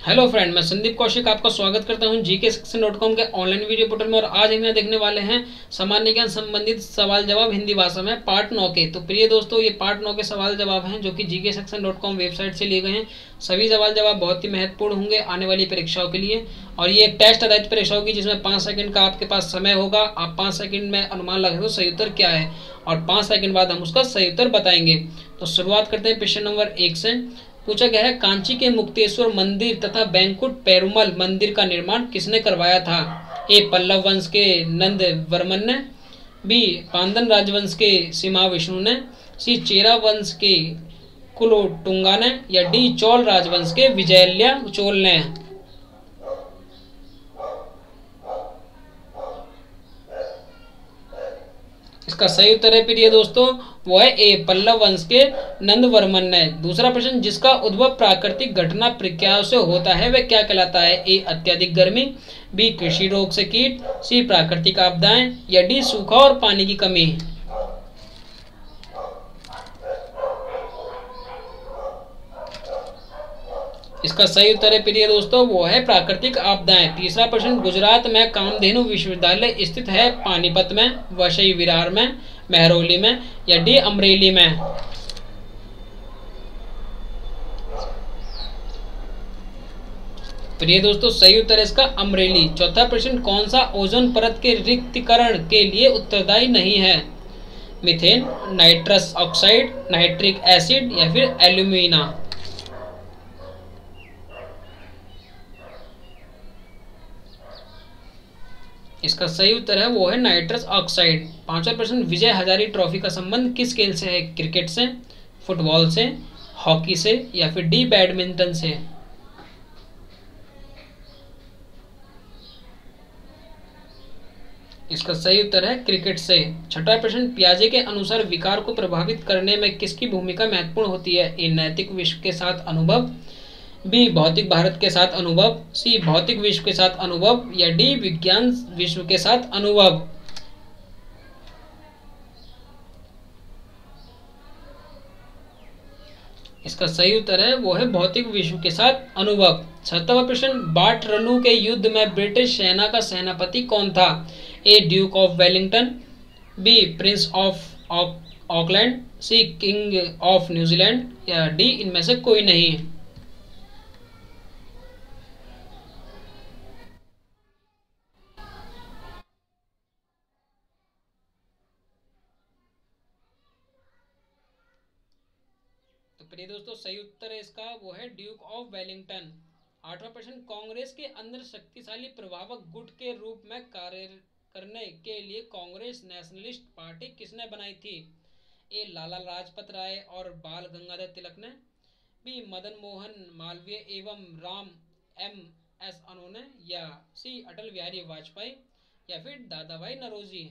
Hello friend, मैं संदीप कौशिक आपका स्वागत करता हूं जीके सेक्शन डॉट कॉम के ऑनलाइन वीडियो पोर्टल में। और आज हम यहाँ देखने वाले हैं सामान्य ज्ञान संबंधित सवाल जवाब हिंदी भाषा में पार्ट 9 के। तो प्रिय दोस्तों, ये पार्ट 9 के सवाल जवाब हैं जो कि GK section dot com website से लिए गए हैं। सभी सवाल जवाब बहुत ही महत्वपूर्ण होंगे आने वाली परीक्षाओं के लिए। और ये एक टेस्ट आधारित परीक्षा होगी जिसमें 5 सेकंड का आपके पास समय होगा। आप 5 सेकंड में अनुमान लगा सकते हो सही उत्तर क्या है, और 5 सेकंड बाद हम उसका सही उत्तर बताएंगे। तो शुरुआत करते हैं प्रश्न नंबर 1 से। पूछा गया है, कांची के मुक्तेश्वर मंदिर तथा बैंकुट पेरुमल मंदिर का निर्माण किसने करवाया था? ए पल्लव वंश के नंद वर्मन ने, बी पांदन राजवंश के सीमा विष्णु ने, सी चेरा वंश के कुलोटुंगा ने, या डी चोल राजवंश के विजयल्या चोल ने। इसका सही उत्तर है प्रिय दोस्तों, वो है ए पल्लव वंश के नंदवर्मन ने। दूसरा प्रश्न, जिसका उद्भव प्राकृतिक घटना प्रक्रियाओं से होता है वह क्या कहलाता है? ए अत्यधिक गर्मी, बी कृषि रोग से कीट, सी प्राकृतिक आपदाएं, या डी सूखा और पानी की कमी। इसका सही उत्तर है प्रिय दोस्तों, वो है प्राकृतिक आपदाएं। तीसरा प्रश्न, गुजरात में कामधेनु विश्वविद्यालय स्थित है? पानीपत में, वसई विरार में, महरौली में, या डी अमरेली में। प्रिय दोस्तों, सही उत्तर है इसका अमरेली। चौथा प्रश्न, कौन सा ओजोन परत के रिक्तीकरण के लिए उत्तरदायी नहीं है? Methane, nitrous oxide, nitric acid, या फिर एल्यूमिना। इसका सही उत्तर है वो है नाइट्रस ऑक्साइड। पांचवा प्रश्न, विजय हजारे ट्रॉफी का संबंध किस खेल से है? क्रिकेट से, फुटबॉल से, हॉकी से, या फिर डी बैडमिंटन से। इसका सही उत्तर है क्रिकेट से। छठा प्रश्न, पियाजे के अनुसार विकार को प्रभावित करने में किसकी भूमिका महत्वपूर्ण होती है? ए नैतिक विश्व के साथ अनुभव, बी भौतिक भारत के साथ अनुभव, सी भौतिक विश्व के साथ अनुभव, या डी विज्ञान विश्व के साथ अनुभव। इसका सही उत्तर है वो है भौतिक विश्व के साथ अनुभव। सातवां प्रश्न, वाटरलू के युद्ध में ब्रिटिश सेना का सेनापति कौन था? A duke of Wellington, B prince of Auckland, C king of New Zealand, या डी इनमें से कोई नहीं। तो प्रिय दोस्तों, सही उत्तर है इसका वो है ड्यूक ऑफ वेलिंगटन। आठवां प्रश्न, कांग्रेस के अंदर शक्तिशाली प्रभावक गुट के रूप में कार्य करने के लिए कांग्रेस नेशनलिस्ट पार्टी किसने बनाई थी? ए लाला लाजपत राय और बाल गंगाधर तिलक ने, बी मदन मोहन मालवीय एवं राम एम एस अनोने, या सी अटल बिहारी वाजपेयी, या फिर दादा भाई नरोजी।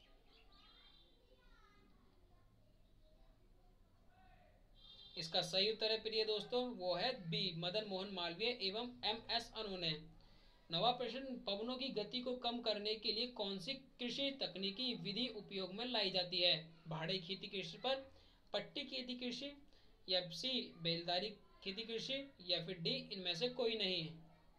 इसका सही उत्तर है प्रिय दोस्तों, वो है बी मदन मोहन मालवीय एवं एम एस अनोने। नवा प्रश्न, पवनों की गति को कम करने के लिए कौन सी कृषि तकनीकी विधि उपयोग में लाई जाती है? भाड़े खेती कृषि पर, पट्टी खेती कृषि, या सी बेलदारी खेती कृषि, या फिर डी इनमें से कोई नहीं।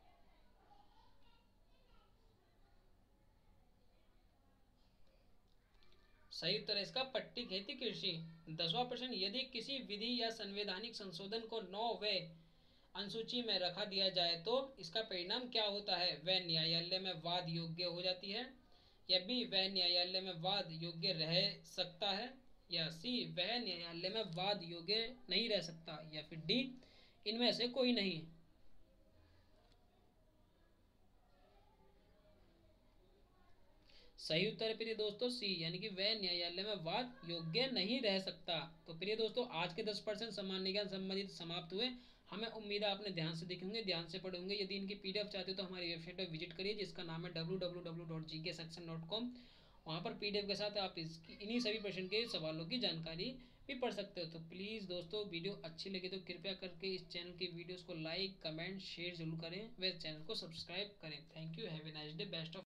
सही उत्तर है इसका पट्टी खेती कृषि। 10वां प्रश्न, यदि किसी विधि या संवैधानिक संशोधन को 9वें अनुसूची में रखा दिया जाए तो इसका परिणाम क्या होता है? वह न्यायालय में वाद योग्य हो जाती है, या बी वह न्यायालय में वाद योग्य रह सकता है, या सी वह न्यायालय में वाद योग्य नहीं रह सकता, या फिर डी इनमें से कोई नहीं। सही उत्तर है प्रिय दोस्तों सी, यानी कि वह न्यायालय में वाद योग्य नहीं रह सकता। तो प्रिय दोस्तों, आज के 10% सामान्य ज्ञान संबंधित समाप्त हुए। हमें उम्मीद है आपने ध्यान से देखे होंगे, ध्यान से पढ़े होंगे। यदि इनकी पीडीएफ चाहते हो तो हमारी वेबसाइट पर विजिट करिए जिसका नाम है www.gksection.com। वहाँ पर पीडीएफ के साथ आप इन्हीं सभी प्रश्न के सवालों की जानकारी भी पढ़ सकते हो। तो प्लीज़ दोस्तों, वीडियो अच्छी लगे तो कृपया करके इस चैनल की वीडियोस को लाइक, कमेंट, शेयर जरूर करें। व चैनल को सब्सक्राइब करें। Thank you, have a nice day, best of